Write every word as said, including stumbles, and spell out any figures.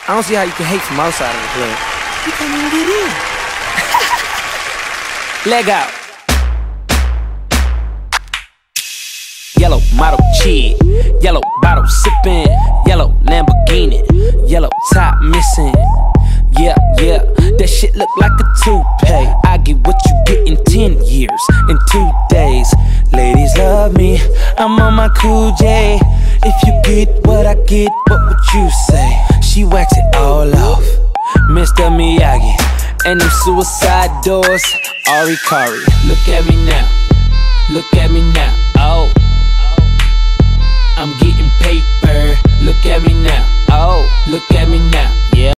I don't see how you can hate from outside of the club. You can't even get in. Leg out. Yellow model chick, yellow bottle sippin', yellow Lamborghini, yellow top missing. Yeah, yeah, that shit look like a toupee. I get what you get in ten years, in two days. Ladies love me, I'm on my cool J. If you get what I get, what would you say? She wax it all off, Mister Miyagi. And them suicide doors, Ari Kari. Look at me now, look at me now, oh. I'm getting paper, look at me now, oh. Look at me now.